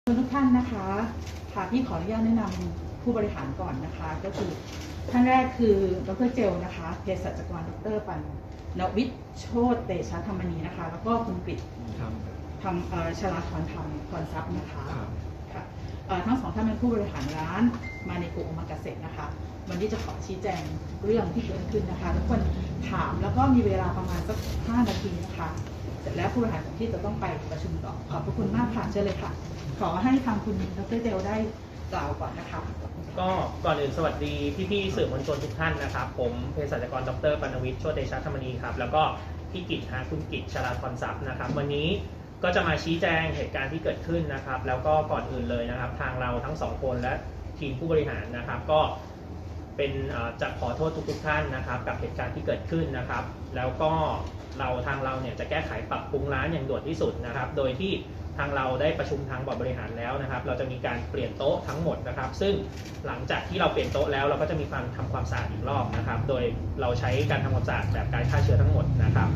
ทุกท่านนะคะค่ะพี่ขออนุญาตแนะนำผู้บริหารก่อนนะคะก็คือท่านแรกคือดร.เจลนะคะเภสัชกรดร.ปัณณวิทย์โชติเตชะธรรมนีนะคะแล้วก็คุณกฤษทำชลาธรธรรมพรทรัพย์นะคะค่ะทั้งสองท่านเป็นผู้บริหารร้านมาในกลุ่มโอมากาเสะนะคะวันนี้จะขอชี้แจงเรื่องที่เกิดขึ้นนะคะทุกคนถามแล้วก็มีเวลาประมาณสัก5 นาทีนะคะเสร็จแล้วผู้บริหารของที่จะต้องไปประชุมต่อขอบพระคุณมากค่ะเชิญเลยค่ะขอให้ทางคุณดร.เจลได้กล่าวก่อนนะคะก็ก่อนอื่นสวัสดีพี่ๆสื่อมวลชนทุกท่านนะครับผมเภสัชกรดร.ปัณณวิทย์โชติเตชะธรรมนีครับแล้วก็พี่กิจคุณกิจชลาธรทรัพย์นะครับวันนี้ก็จะมาชี้แจงเหตุการณ์ที่เกิดขึ้นนะครับแล้วก็ก่อนอื่นเลยนะครับทางเราทั้งสองคนและทีมผู้บริหารนะครับก็เป็นจะขอโทษทุกท่านนะครับกับเหตุการณ์ที่เกิดขึ้นนะครับแล้วก็ทางเราเนี่ยจะแก้ไขปรับปรุงร้านอย่างด่วนที่สุดนะครับโดยที่ทางเราได้ประชุมทางบอร์ดบริหารแล้วนะครับเราจะมีการเปลี่ยนโต๊ะทั้งหมดนะครับซึ่งหลังจากที่เราเปลี่ยนโต๊ะแล้วเราก็จะมีการทำความสะอาดอีกรอบนะครับโดยเราใช้การทำความสะอาดแบบการฆ่าเชื้อทั้งหมดนะครับ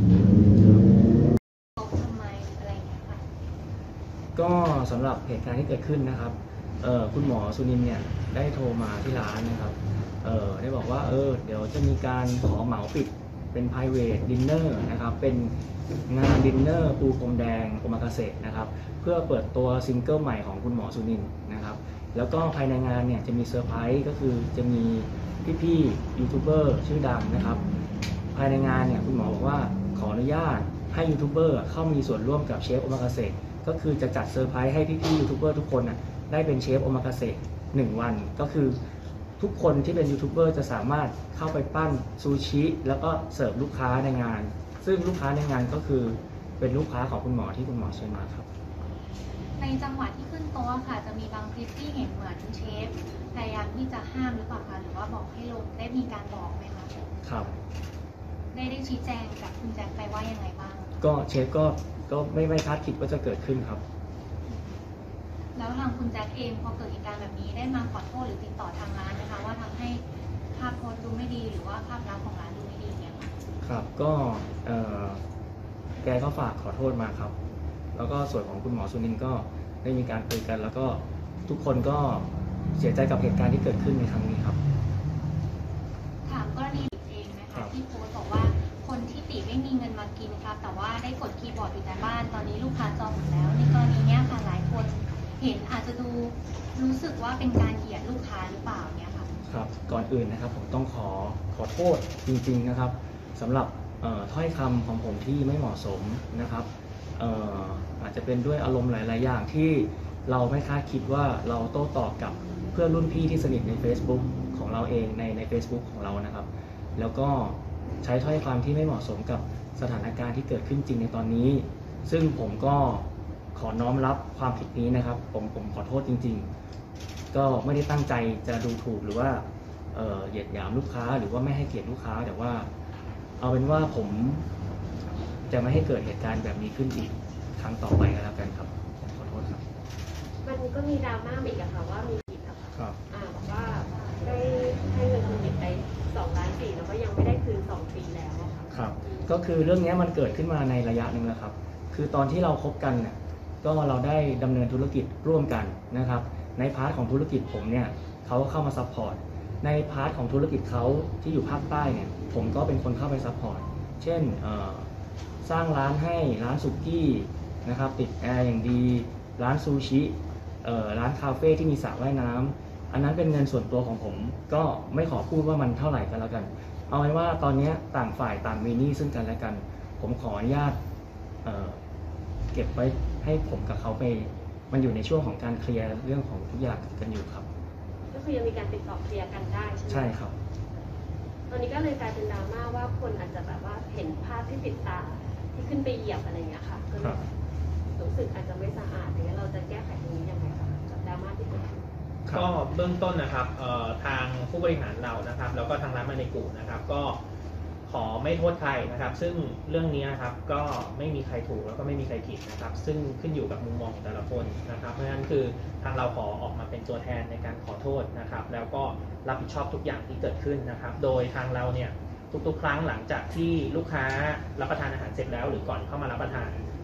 ทำไมอะไรอย่างเงี้ยค่ะก็สำหรับเหตุการณ์ที่เกิดขึ้นนะครับคุณหมอสุนินเนี่ยได้โทรมาที่ร้านนะครับได้บอกว่าเดี๋ยวจะมีการขอเหมาปิดเป็น private dinner นะครับเป็นงานดินเนอร์ปูพรมแดงโอมากาเสะนะครับเพื่อเปิดตัวซิงเกิลใหม่ของคุณหมอสุนินนะครับแล้วก็ภายในงานเนี่ยจะมีเซอร์ไพรส์ก็คือจะมีพี่ๆยูทูบเบอร์ชื่อดังนะครับภายในงานเนี่ยคุณหมอบอกว่าขออนุญาตให้ยูทูบเบอร์เข้ามีส่วนร่วมกับเชฟโอมากาเสะก็คือจะจัดเซอร์ไพรส์ให้พี่ๆยูทูบเบอร์ทุกคนได้เป็นเชฟโอมากาเสะ1 วันก็คือทุกคนที่เป็นยูทูบเบอร์จะสามารถเข้าไปปั้นซูชิแล้วก็เสิร์ฟลูกค้าในงานซึ่งลูกค้าในงานก็คือเป็นลูกค้าของคุณหมอที่คุณหมอเชิญมาครับในจังหวะที่ขึ้นโต๊ะค่ะจะมีบางคลิปที่เห็นเหมือนเชฟพยายามที่จะห้ามหรือเปล่าคะหรือว่าบอกให้ลงได้มีการบอกไหมคะครับได้ชี้แจงกับคุณแจ็คไปว่ายังไงบ้างก็เชฟก็ไม่คาดคิดว่าจะเกิดขึ้นครับแล้วทางคุณแจ็คเองพอเกิดเหตุการณ์แบบนี้ได้มาขอโทษหรือติดต่อทางร้านนะคะว่าทำให้ภาพโพสต์ดูไม่ดีหรือว่าภาพลักษณ์ของร้านดูไม่ดีเนี่ยค่ะครับก็แกก็ฝากขอโทษมาครับแล้วก็ส่วนของคุณหมอสุนินก็ได้มีการคุยกันแล้วก็ทุกคนก็เสียใจกับเหตุการณ์ที่เกิดขึ้นในครั้งนี้ครับถามกรณีเองนะคะที่โพสต์บอกว่าคนที่ติไม่มีเงินมากินครับแต่ว่าได้กดคีย์บอร์ดอยู่แต่บ้านตอนนี้ลูกค้าจองหมดแล้วในกรณีนี้ค่ะหลายคนเห็นอาจจะดูรู้สึกว่าเป็นการเหยียดลูกค้าหรือเปล่าเนี่ยค่ะครับก่อนอื่นนะครับผมต้องขอโทษจริงๆนะครับสำหรับถ้อยคำของผมที่ไม่เหมาะสมนะครับอาจจะเป็นด้วยอารมณ์หลายๆอย่างที่เราไม่คาดคิดว่าเราโต้ตอบกับเพื่อนรุ่นพี่ที่สนิทใน Facebook ของเราเองใน Facebook ของเรานะครับแล้วก็ใช้ถ้อยคำที่ไม่เหมาะสมกับสถานการณ์ที่เกิดขึ้นจริงในตอนนี้ซึ่งผมก็ขอน้อมรับความผิดนี้นะครับผมขอโทษจริงๆก็ไม่ได้ตั้งใจจะดูถูกหรือว่าเหยียดหยามลูกค้าหรือว่าไม่ให้เกียรติลูกค้าแต่ว่าเอาเป็นว่าผมจะไม่ให้เกิดเหตุการณ์แบบนี้ขึ้นอีกครั้งต่อไปกันแล้วกันครับขอโทษครับมันก็มีดราม่าอีกอะค่ะว่ามีผิดอะค่ะบอกว่าได้ให้เงินคุณผิดไป2.4 ล้านแล้วก็ยังไม่ได้คืน2 ปีแล้วอะค่ะครับก็คือเรื่องนี้มันเกิดขึ้นมาในระยะหนึ่งแล้วครับคือตอนที่เราคบกันเนี่ยก็เราได้ดำเนินธุรกิจร่วมกันนะครับในพาร์ทของธุรกิจผมเนี่ยเขาเข้ามาซัพพอร์ตในพาร์ทของธุรกิจเขาที่อยู่ภาคใต้เนี่ยผมก็เป็นคนเข้าไปซัพพอร์ตเช่นสร้างร้านให้ร้านสุกี้นะครับติดแอร์อย่างดีร้านซูชิร้านคาเฟ่ที่มีสระว่ายน้ำอันนั้นเป็นเงินส่วนตัวของผมก็ไม่ขอพูดว่ามันเท่าไหร่กันแล้วกันเอาไว้ว่าตอนนี้ต่างฝ่ายต่างมีหนี้ซึ่งกันและกันผมขออนุญาตเก็บไว้ให้ผมกับเขาไปมันอยู่ในช่วงของการเคลียร์เรื่องของทุกอย่างกันอยู่ครับก็คือยังมีการติดต่อเคลียร์กันได้ใช่ไหมใช่ครับตอนนี้ก็เลยกลายเป็นดราม่าว่าคนอาจจะแบบว่าเห็นภาพที่ติดตาที่ขึ้นไปเหยียบอะไรอย่างเงี้ยค่ะก็รู้สึกอาจจะไม่สะอาดอย่างเงี้ยเราจะแก้ไขตรงนี้ยังไงคะกับดราม่าที่เกิดขึ้นก็เบื้องต้นนะครับทางผู้บริหารเรานะครับแล้วก็ทางร้านมาในกลุ่มนะครับก็ขอไม่โทษใครนะครับซึ่งเรื่องนี้นะครับก็ไม่มีใครถูกแล้วก็ไม่มีใครผิดนะครับซึ่งขึ้นอยู่กับมุมมองของแต่ละคนนะครับเพราะฉะนั้นคือทางเราขอออกมาเป็นตัวแทนในการขอโทษนะครับแล้วก็รับผิดชอบทุกอย่างที่เกิดขึ้นนะครับโดยทางเราเนี่ยทุกๆครั้งหลังจากที่ลูกค้ารับประทานอาหารเสร็จแล้วหรือก่อนเข้ามารับประทาน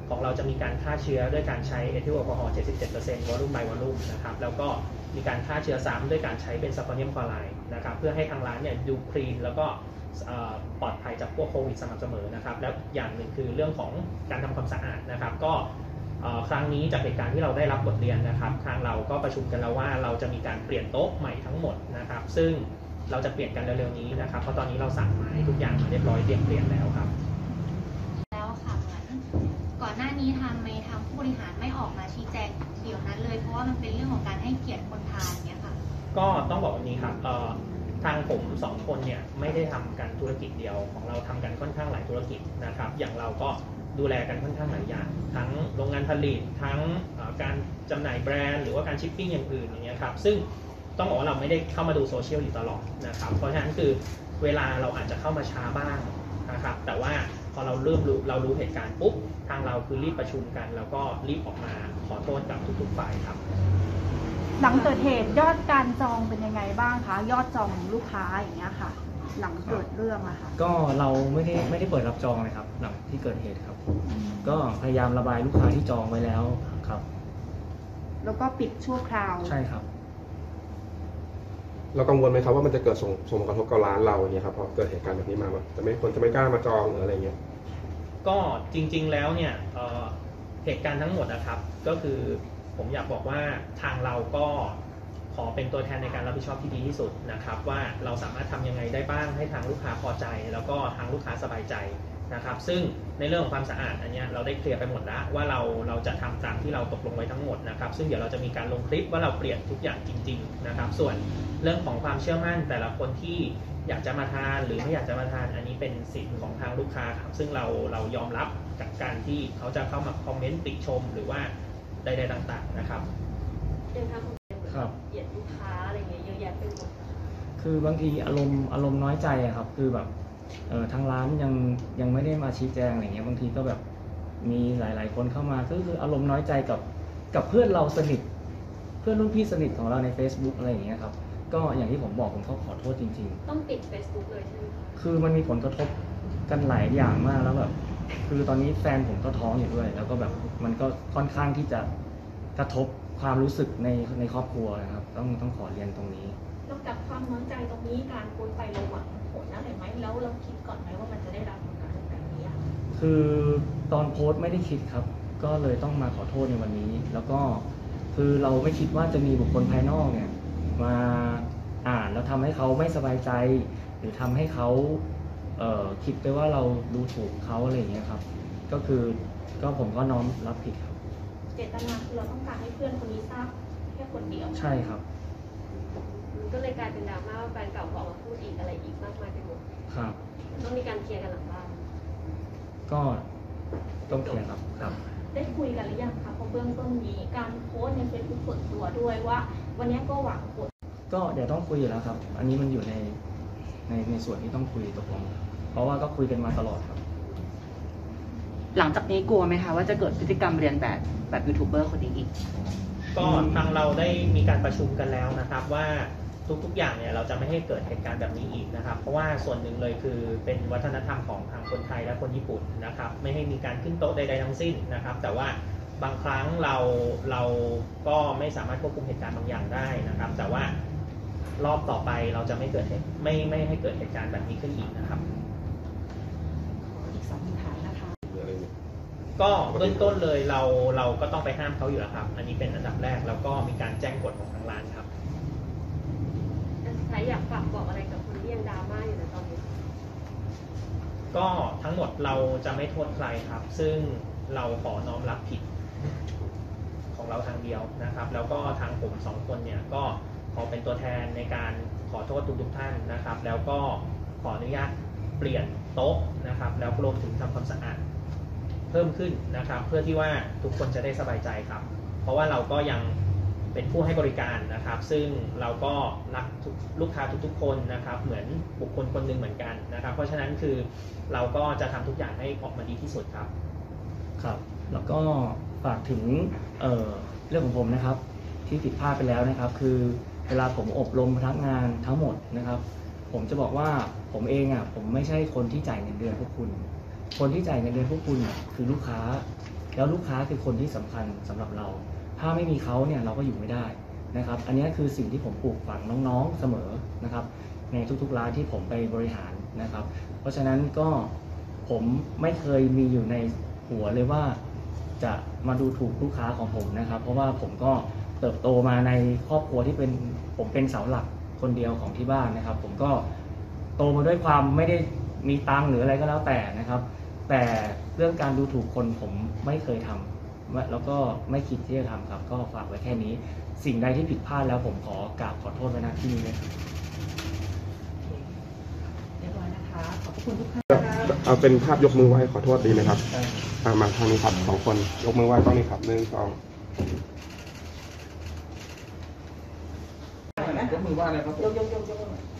ของเราจะมีการฆ่าเชื้อด้วยการใช้เอทิลแอลกอฮอล์ 77% วอลลุ่ม by วอลลุ่มนะครับแล้วก็มีการฆ่าเชื้อซ้ำด้วยการใช้เป็นซัลโฟเนียมคลอไรด์นะครับเพื่อให้ทางร้านเนี่ยดูคลีนแล้วก็ปลอดภัยจากพวกโควิดสม่ำเสมอนะครับแล้วอย่างหนึ่งคือเรื่องของการทำความสะอาดนะครับก็ครั้งนี้จากเหตุการณ์ที่เราได้รับบทเรียนนะครับทางเราก็ประชุมกันแล้วว่าเราจะมีการเปลี่ยนโต๊ะใหม่ทั้งหมดนะครับซึ่งเราจะเปลี่ยนกันเร็วๆนี้นะครับเพราะตอนนี้เราสั่งไม้ทุกอย่างมาเรียบร้อยเตรียมเปลี่ยนแล้วครับแล้วค่ะเหมือนก่อนหน้านี้ทางผู้บริหารไม่ออกมาชี้แจงเดี๋ยวนั้นเลยเพราะว่ามันเป็นเรื่องของการให้เกียรติคนทานเนี่ยค่ะก็ต้องบอกแบบนี้ครับทางผม2คนเนี่ยไม่ได้ทำกันธุรกิจเดียวของเราทำกันค่อนข้างหลายธุรกิจนะครับอย่างเราก็ดูแลกันค่อนข้างหลายอย่างทั้งโรงงานผลิตทั้งการจำหน่ายแบรนด์หรือว่าการชิปปิ้งอย่างอื่นอย่างเงี้ยครับซึ่งต้องบอกว่าเราไม่ได้เข้ามาดูโซเชียลอยู่ตลอดนะครับเพราะฉะนั้นคือเวลาเราอาจจะเข้ามาช้าบ้างนะครับแต่ว่าพอเรารู้เหตุการณ์ปุ๊บทางเราคือรีบประชุมกันแล้วก็รีบออกมาขอโทษกับทุกๆฝ่ายครับหลังเกิดเหตุยอดการจองเป็นยังไงบ้างคะยอดจองของลูกค้าอย่างเงี้ยค่ะหลังเกิดเรื่องอะค่ะก็เราไม่ได้เปิดรับจองเลยครับหลังที่เกิดเหตุครับก็พยายามระบายลูกค้าที่จองไว้แล้วครับแล้วก็ปิดชั่วคราวใช่ครับเรากังวลไหมครับว่ามันจะเกิดส่งกระทบกับร้านเราอย่างเงี้ยครับพอเกิดเหตุการณ์แบบนี้มาคนจะไม่กล้ามาจองหรืออะไรเงี้ยก็จริงๆแล้วเนี่ยเหตุการณ์ทั้งหมดนะครับก็คือผมอยากบอกว่าทางเราก็ขอเป็นตัวแทนในการรับผิดชอบที่ดีที่สุดนะครับว่าเราสามารถทำยังไงได้บ้างให้ทางลูกค้าพอใจแล้วก็ทางลูกค้าสบายใจนะครับซึ่งในเรื่องของความสะอาดอันนี้เราได้เคลียร์ไปหมดแล้วว่าเราจะทำตามที่เราตกลงไว้ทั้งหมดนะครับซึ่งเดี๋ยวเราจะมีการลงคลิปว่าเราเปลี่ยนทุกอย่างจริงๆนะครับส่วนเรื่องของความเชื่อมั่นแต่ละคนที่อยากจะมาทานหรือไม่อยากจะมาทานอันนี้เป็นสิทธิ์ของทางลูกค้าครับซึ่งเรายอมรับกับการที่เขาจะเข้ามาคอมเมนต์ติชมหรือว่าใดๆต่างๆนะครับยังทำเหยียดลูกค้าอะไรเงี้ยเยอะแยะไปหมดคือบางทีอารมณ์น้อยใจอะครับคือแบบทางร้านยังไม่ได้มาชี้แจงอะไรเงี้ยบางทีก็แบบมีหลายๆคนเข้ามาก็คืออารมณ์น้อยใจกับเพื่อนเราสนิทเพื่อนรุ่นพี่สนิทของเราใน Facebook อะไรอย่างเงี้ยครับก็อย่างที่ผมบอกผมขอโทษจริงๆต้องปิด Facebook เลยใช่ไหมคะคือมันมีผลกระทบกันหลายอย่างมากแล้วแบบคือตอนนี้แฟนผมก็ท้องอยู่ด้วยแล้วก็แบบมันก็ค่อนข้างที่จะกระทบความรู้สึกในครอบครัวนะครับต้องขอเรียนตรงนี้นอกจากความน้อยใจตรงนี้การโพสต์ไปเราหวังผลอะไรไหมแล้วเราคิดก่อนไหมว่ามันจะได้รับผลกระทบแบบนี้คือตอนโพสต์ไม่ได้คิดครับก็เลยต้องมาขอโทษในวันนี้แล้วก็คือเราไม่คิดว่าจะมีบุคคลภายนอกเนี่ยมาอ่านแล้วทำให้เขาไม่สบายใจหรือทำให้เขาคิดไปว่าเราดูถูกเขาอะไรอย่างเงี้ยครับก็ผมก็น้อมรับผิดครับเจตนาคือเราต้องการให้เพื่อนคนนี้ทราบแค่คนเดียวใช่ครับก็เลยกลายเป็นดราม่าว่าแฟนเก่าออกมาพูดอีกอะไรอีกมากมายไปหมดครับต้องมีการเคลียร์กันหลังบ้านก็ต้องเคลียร์ครับได้คุยกันหรือยังคะเพราะเบื้องต้นมีการโพสต์ในเฟซบุ๊กส่วนตัวด้วยว่าวันนี้ก็หวังผลก็เดี๋ยวต้องคุยอยู่แล้วครับอันนี้มันอยู่ในส่วนที่ต้องคุยตกลงเพราะว่าก็คุยกันมาตลอดครับหลังจากนี้กลัวไหมคะว่าจะเกิดพฤติกรรมเรียนแบบยูทูบเบอร์คนนี้อีกก็ทางเราได้มีการประชุมกันแล้วนะครับว่าทุกๆอย่างเนี่ยเราจะไม่ให้เกิดเหตุการณ์แบบนี้อีกนะครับเพราะว่าส่วนหนึ่งเลยคือเป็นวัฒนธรรมของทางคนไทยและคนญี่ปุ่นนะครับไม่ให้มีการขึ้นโต๊ะใดๆทั้งสิ้นนะครับแต่ว่าบางครั้งเราก็ไม่สามารถควบคุมเหตุการณ์บางอย่างได้นะครับแต่ว่ารอบต่อไปเราจะไม่ให้เกิดเหตุการณ์แบบนี้ขึ้นอีกนะครับอีก2 คำถามนะคะก็เบื้องต้นเลยเราก็ต้องไปห้ามเขาอยู่แล้วครับอันนี้เป็นอันดับแรกแล้วก็มีการแจ้งกฎของทางร้านครับใครอยากฝากบอกอะไรกับคนที่ยังดราม่าอยู่ในตอนนี้ก็ทั้งหมดเราจะไม่โทษใครครับซึ่งเราขอน้อมรับผิดของเราทางเดียวนะครับแล้วก็ทางผม2 คนเนี่ยก็ขอเป็นตัวแทนในการขอโทษทุกท่านนะครับแล้วก็ขออนุญาตเปลี่ยนโต๊ะนะครับแล้วรวมถึงทำความสะอาดเพิ่มขึ้นนะครับเพื่อที่ว่าทุกคนจะได้สบายใจครับเพราะว่าเราก็ยังเป็นผู้ให้บริการนะครับซึ่งเราก็รักลูกค้าทุกๆคนนะครับเหมือนบุคคลคนหนึ่งเหมือนกันนะครับเพราะฉะนั้นคือเราก็จะทำทุกอย่างให้ออกมาดีที่สุดครับครับแล้วก็ฝากถึงเรื่องของผมนะครับที่ผิดพลาดไปแล้วนะครับคือเวลาผมอบรมพนักงานทั้งหมดนะครับผมจะบอกว่าผมเองผมไม่ใช่คนที่จ่ายเงินเดือนพวกคุณคนที่จ่ายเงินเดือนพวกคุณคือลูกค้าแล้วลูกค้าคือคนที่สำคัญสำหรับเรา ถ้าไม่มีเขาเนี่ยเราก็อยู่ไม่ได้นะครับอันนี้คือสิ่งที่ผมปลูกฝังน้องๆเสมอนะครับในทุกๆร้านที่ผมไปบริหารนะครับเพราะฉะนั้นก็ผมไม่เคยมีอยู่ในหัวเลยว่าจะมาดูถูกลูกค้าของผมนะครับเพราะว่าผมก็เติบโตมาในครอบครัวที่ผมเป็นเสาหลักคนเดียวของที่บ้านนะครับผมก็โตมาด้วยความไม่ได้มีตังค์หรืออะไรก็แล้วแต่นะครับแต่เรื่องการดูถูกคนผมไม่เคยทำแล้วก็ไม่คิดที่จะทำครับก็ฝากไว้แค่นี้สิ่งใดที่ผิดพลาดแล้วผมขอกราบขอโทษไว้ณที่นี้เลยครับเรียบร้อยนะคะขอบคุณทุกท่านเอาเป็นภาพยกมือไหว้ขอโทษดีไหมครับมาทางนี้ครับ2 คนยกมือไหว้กล้องนี้ครับ1 2 ยกมือไหว้เลยครับยก